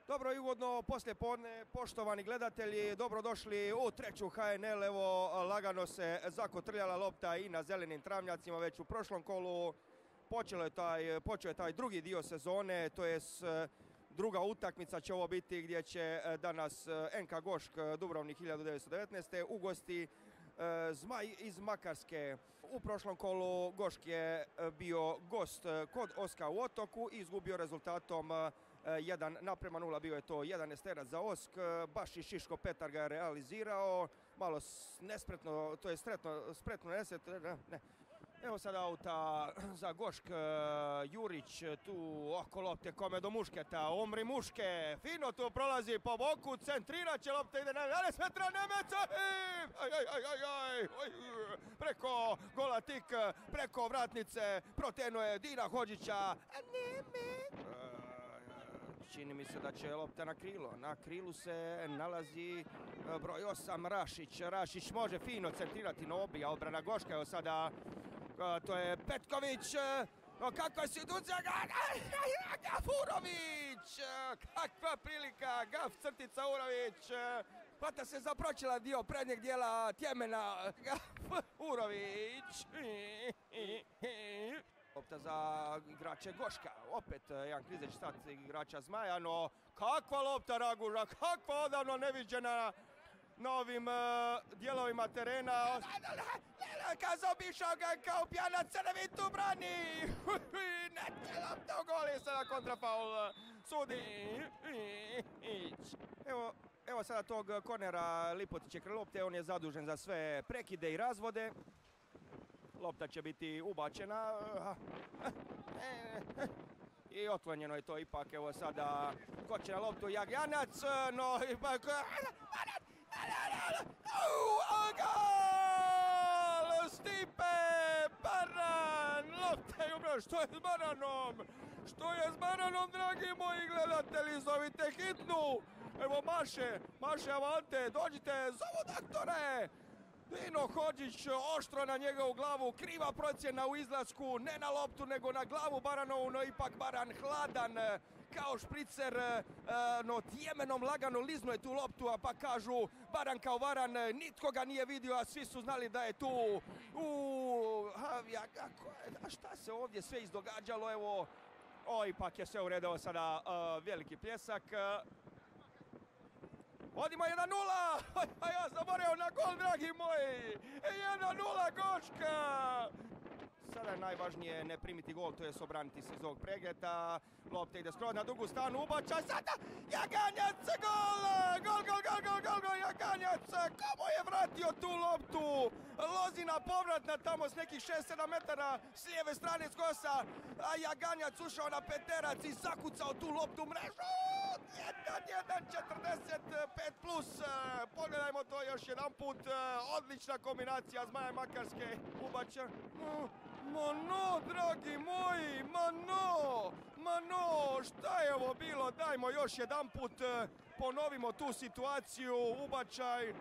Dobro i ugodno poslijepodne, poštovani gledatelji, dobrodošli u treću HNL. Evo, lagano se zakotrljala lopta i na zelenim travnjacima već u prošlom kolu. Počeo je taj drugi dio sezone, to je druga utakmica će ovo biti gdje će danas NK Gošk Dubrovnik 1919. ugosti Zmaj iz Makarske. U prošlom kolu Gošk je bio gost kod Oska u Otoku i izgubio rezultatom 1:0. Bio je to jedan esterac za Osk. Baš i Šiško Petar ga je realizirao. Malo nespretno, to je spretno ne. Evo sad auta za Gošk, Jurić tu oko lopte kome do mušketa, Omri muške, fino tu prolazi po boku, centrirat će, lopta ide na Svetra Nemeca, preko gola tik, preko vratnice, protenuje Dina Hodžića, čini mi se da će lopta na krilo. Na krilu se nalazi broj 8 Rašić. Rašić može fino centrirati na obija odbrana Goška. Evo sada to je Petković. Kakva situacija? Gafurović! Kakva prilika! Gaf crtica Urović. Hvata se za pročela dio prednjeg dijela Tjemena. Gafurović. Lopta za igrače Goška, opet jedan klizeć stat igrača Zmaja, no kakva lopta Raguža, kakva odavno neviđena na ovim dijelovima terena. Kazao bišao ga kao pjanac, Crnevitu brani, lopta u goli, sada kontrafaul sudi. Evo sada tog kornera Lipotiće kraj lopte, on je zadužen za sve prekide i razvode. Lopta će biti ubačena i otklonjeno je to ipak. Evo sada koče na loptu Jaganac, no ipak gol! Stipe Baran! Lopta je ubrano. Što je s Baranom? Što je s Baranom, dragi moji gledatelji? Zovite hitnu! Evo Maše Avante, dođite, zovu doktore! Dino Hodžić oštro na njegovu glavu, kriva procjena u izlasku, ne na loptu nego na glavu Baranovu, no ipak Baran hladan kao špricer, no Tjemenom lagano liznuo je tu loptu, a pa kažu Baran kao Varan, nitko ga nije vidio, a svi su znali da je tu. A šta se ovdje sve izdogađalo, evo, ipak je sve uredao sada veliki pljesak. Vodimo 1:0, a ja zaboravio na gol, dragi moji, 1:0 Goška. Sada je najvažnije ne primiti gol, to je obraniti se iz ovog pregleda. Lopta ide skroz na dugu stranu, ubača sada Jaganjac, gol, Jaganjac, kamo je vratio tu loptu? Lozina povratna tamo s nekih 6-7 metara s lijeve strane s kosa, a Jaganjac ušao na peterac i zakucao tu loptu u mrežu. 1:45+, pogledajmo to još jedan put, odlična kombinacija Zmaja Makarske, ubačen. Ma no, dragi moji, ma no, šta je ovo bilo? Dajmo još jedan put, ponovimo tu situaciju, ubačaj.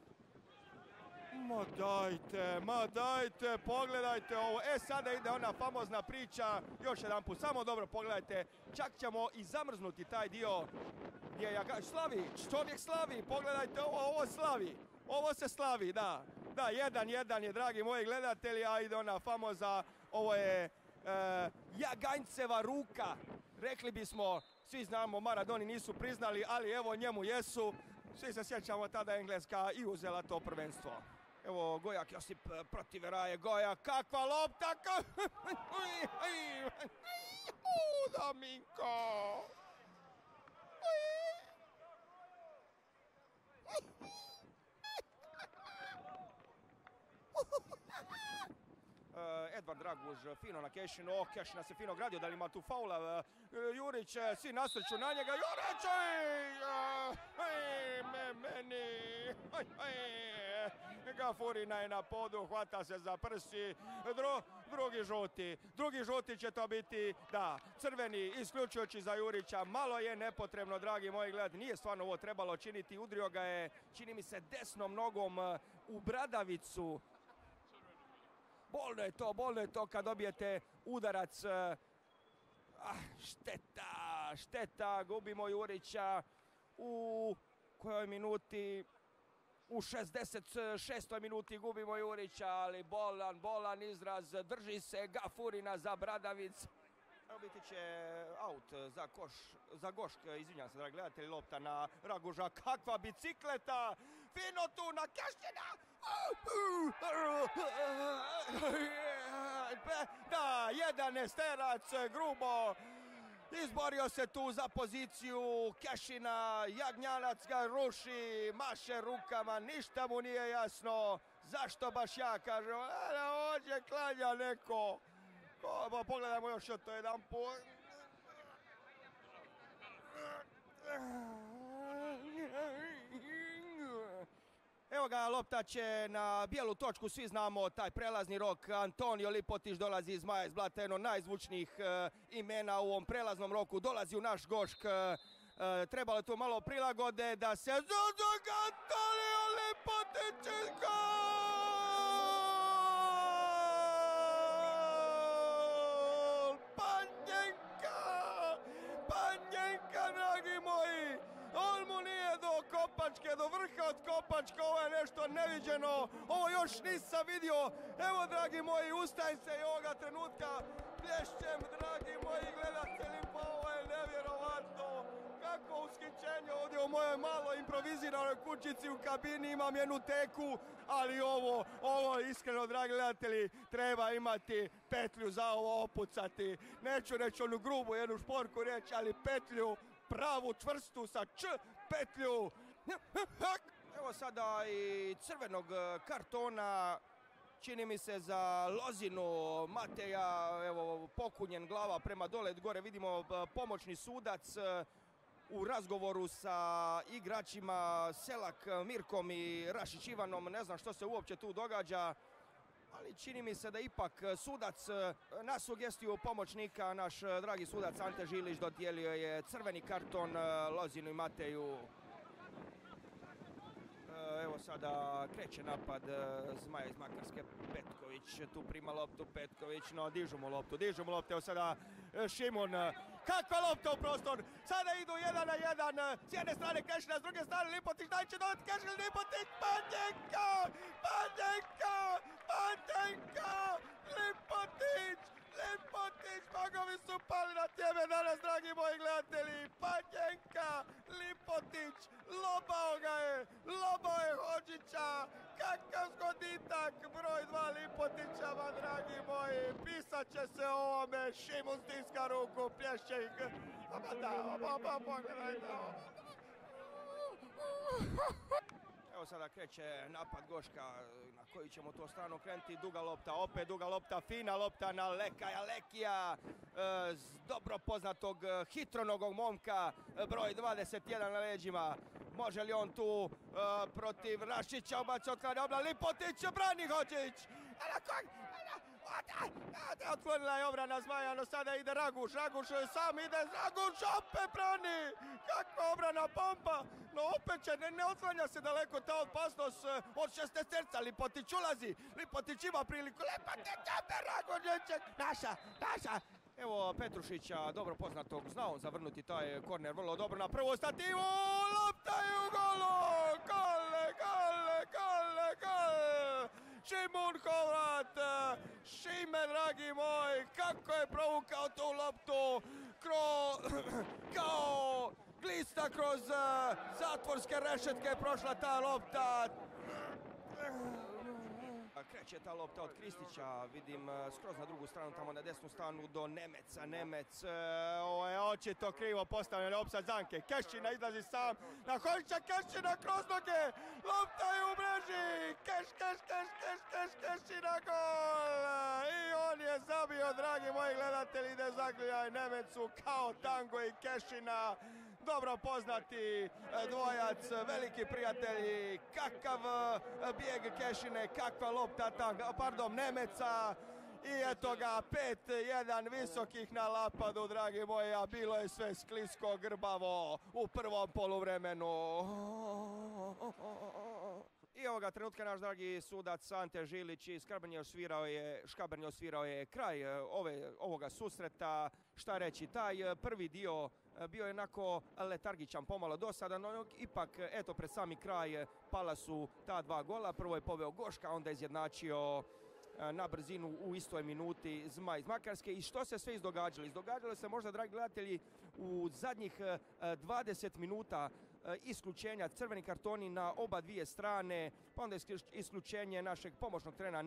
Ma dajte, pogledajte ovo. Sada ide ona famozna priča, još jedan put, samo dobro pogledajte, čak ćemo i zamrznuti taj dio gdje čovjek slavi, pogledajte ovo slavi, ovo se slavi, da. Da, 1:1 je, dragi moji gledatelji, a ide ona famoza, ovo je Jaganjceva ruka. Rekli bismo, svi znamo, Maradoni nisu priznali, ali evo njemu jesu. Svi se sjećamo tada Engleska i uzela to prvenstvo. Evo Gojak Josip protiv Raje, Gojak, kakva lopta! Dominko! Edvard Draguž fino na Kešinu, Kešina se fino gradio, da li ima tu faula, Jurić, svi nasreću na njega, Jurić, Gafurina je na podu, hvata se za prsi, drugi žuti će to biti, da, crveni, isključujući za Jurića, malo je nepotrebno, dragi moji gledatelji, nije stvarno ovo trebalo činiti, udrio ga je, čini mi se, desnom nogom u bradavicu. Bolno je to kad dobijete udarac. Šteta, šteta, gubimo Jurića u kojoj minuti? U 66. minuti gubimo Jurića, ali bolan izraz, drži se Gafurina za Bradavic. Biti će aut za Gošk, izvinjam se, dragi gledatelji, lopta na Raguža, kakva bicikleta, fino tu na Kešina! Da, jedan esterac, grubo, izborio se tu za poziciju Kešina, Jagnjanac ga ruši, maše rukama, ništa mu nije jasno, zašto baš ja, kaže, ovdje klanja neko. Pogledajmo još to jedan put. Evo ga, lopta će na bijelu točku, svi znamo taj prelazni rok. Antonio Lipotić dolazi iz Maja iz Blata, jedno najzvučnijih imena u ovom prelaznom roku. Dolazi u naš Gošk. Trebalo je tu malo prilagode da se... Antonio Lipotić iz do vrha od Kopačka, ovo je nešto neviđeno, ovo još nisam vidio. Evo, dragi moji, ustajem se i ovoga trenutka plješćem, dragi moji gledatelji, pa ovo je nevjerovatno. Kako ushićenje ovdje u mojoj malo improviziranoj kućici u kabini, imam jednu teku, ali ovo iskreno, dragi gledatelji, treba imati petlju za ovo opucati. Neću reći onu grubu, jednu šporku reći, ali petlju, pravu, čvrstu, sa petlju. Evo sada i crvenog kartona, čini mi se za Lozinu Mateja, evo pokunjen glava prema dole, gore vidimo pomoćni sudac u razgovoru sa igračima Selak Mirkom i Rašić Ivanom, ne znam što se uopće tu događa, ali čini mi se da ipak sudac na sugestiju pomoćnika, naš dragi sudac Ante Žilić dodijelio je crveni karton Lozinu i Mateju. Evo sada kreće napad Zmaja iz Makarske, Petković tu prima loptu, Petković, no dižu mu loptu, evo sada Šimun, kakva lopta u prostor, sada idu 1 na 1, s jedne strane Kešina, s druge strane Lipotić, daj će dodati Kešina, Lipotić, Panjenka, Lipotić, magovi su pali na tjeme danas, dragi moji gledatelji, Panjenka, Lipotić, lobao je Hodžića, kakav zgoditak, broj 2 Lipotića, ma dragi moji, pisat će se o ovome, Šimun stiska ruku, plješće ih, pogledajte ovo. Evo sada kreće napad Goška, na koji ćemo to stranu krenuti, opet duga lopta, fina lopta na Lekija, dobro poznatog hitronogog momka, broj 21 na leđima. Može li on tu protiv Rašića ubaci otklanja obrana, Lipotić, brani Hodžić, otvorila je obrana Zmaja, no sada ide Raguž sam ide, opet brani, kakva obrana pompa, no opet će, ne otvanja se daleko ta opasnost od šestesterca, Lipotić ulazi, Lipotić ima priliku, Lipotić, opet Ragužićek, naša. Evo Petrušića, dobro poznatog, znao on zavrnuti taj korner vrlo dobro na prvu stativu, lopta je u golu, gol! Šimun Hovrat, Šime, dragi moj, kako je provukao tu loptu, kao glista kroz zatvorske rešetke je prošla ta lopta. Kreće ta lopta od Kristića, vidim skroz na drugu stranu, tamo na desnu stranu do Nemec, ovo je očito krivo postavljen opsad Zanke, Kešina izlazi sam na Hodžića, Kešina kroz noge, lopta je u mreži, Kešina gol, i on je zabio, dragi moji gledatelji, da zagljaj Nemecu kao tango i Kešina. Dobro poznati dvojac, veliki prijatelji, kakav bijeg Kešine, kakva lopta Nemeca i eto ga 5-1 visokih na napadu, dragi moji, a bilo je sve sklisko, grbavo u prvom poluvremenu. I ovoga trenutka naš dragi sudac Ante Žilić i Škabrnje osvirao je kraj ovoga susreta. Šta reći, taj prvi dio bio je onako letargičan, pomalo dosadan, no ipak eto pred sami kraj pala su ta 2 gola. Prvo je poveo Goška, onda je izjednačio na brzinu u istoj minuti Zmaj iz Makarske. I što se sve izdogađalo? Izdogađalo se možda, dragi gledatelji, u zadnjih 20 minuta isključenja, crveni kartoni na oba dvije strane, pa onda isključenje našeg pomoćnog trenera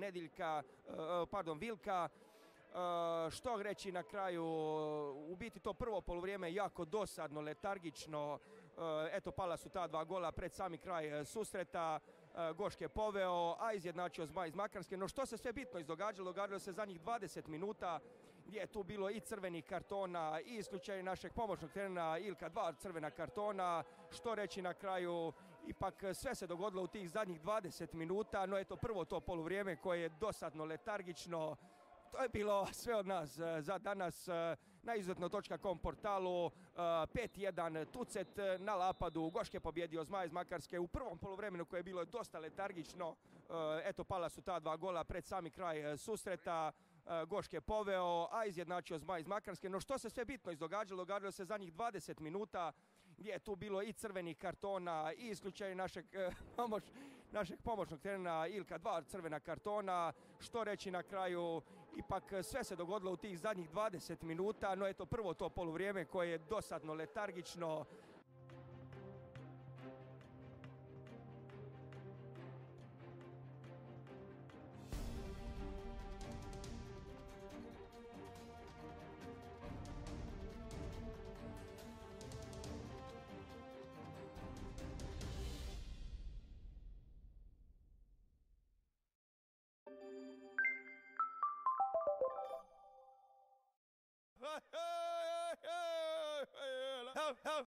Vilka. Što reći na kraju, u biti to prvo poluvrijeme jako dosadno, letargično, eto pala su ta 2 gola pred sami kraj susreta. Gošk je poveo, a izjednačio Zmaj iz Makarske. No što se sve bitno izdogađalo? Događalo se zadnjih 20 minuta gdje je tu bilo i crvenih kartona i isključenje našeg pomoćnog trenera Ilka, 2 crvena kartona. Što reći na kraju, ipak sve se dogodilo u tih zadnjih 20 minuta, no eto prvo to poluvrijeme koje je dosadno, letargično. To je bilo sve od nas za danas na izuzetno.com portalu. 5-1 Tucet na Lapadu. Gošk je pobjedio Zmaj iz Makarske u prvom poluvremenu koje je bilo dosta letargično. Eto pala su ta 2 gola pred sami kraj susreta. Gošk je poveo, a izjednačio Zmaj iz Makarske. No što se sve bitno izdogađalo? Događalo se zadnjih 20 minuta gdje je tu bilo i crvenih kartona i isključenje našeg pomoćnog trenera Ilka, 2 crvena kartona. Što reći na kraju, ipak sve se dogodilo u tih zadnjih 20 minuta, no eto prvo to poluvrijeme koje je dosadno, letargično. Help!